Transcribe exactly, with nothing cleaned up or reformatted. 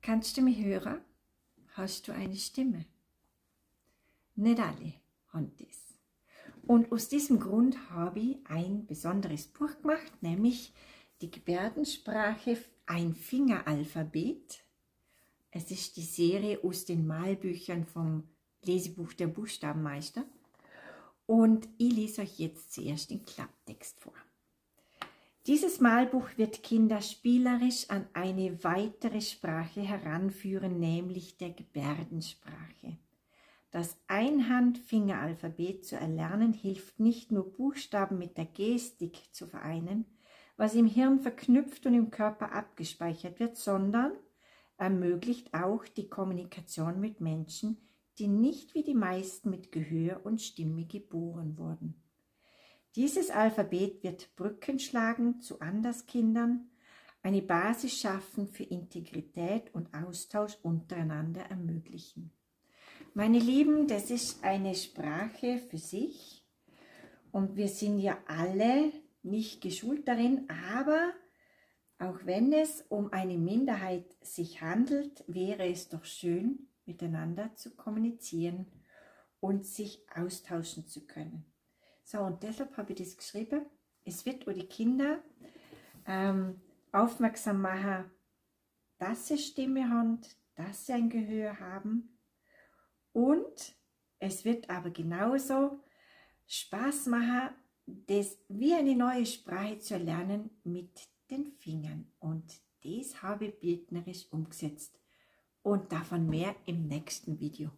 Kannst du mich hören? Hast du eine Stimme? Nicht alle haben das. Und aus diesem Grund habe ich ein besonderes Buch gemacht, nämlich die Gebärdensprache, ein Fingeralphabet. Es ist die Serie aus den Malbüchern vom Lesebuch der Buchstabenmeister. Und ich lese euch jetzt zuerst den Klapptext vor. Dieses Malbuch wird Kinder spielerisch an eine weitere Sprache heranführen, nämlich der Gebärdensprache. Das Einhand-Fingeralphabet zu erlernen hilft nicht nur, Buchstaben mit der Gestik zu vereinen, was im Hirn verknüpft und im Körper abgespeichert wird, sondern ermöglicht auch die Kommunikation mit Menschen, die nicht wie die meisten mit Gehör und Stimme geboren wurden. Dieses Alphabet wird Brücken schlagen zu Anderskindern, eine Basis schaffen für Integrität und Austausch untereinander ermöglichen. Meine Lieben, das ist eine Sprache für sich und wir sind ja alle nicht geschult darin, aber auch wenn es um eine Minderheit sich handelt, wäre es doch schön, miteinander zu kommunizieren und sich austauschen zu können. So, und deshalb habe ich das geschrieben. Es wird auch die Kinder ähm, aufmerksam machen, dass sie Stimme haben, dass sie ein Gehör haben. Und es wird aber genauso Spaß machen, das wie eine neue Sprache zu erlernen mit den Fingern. Und das habe ich bildnerisch umgesetzt. Und davon mehr im nächsten Video.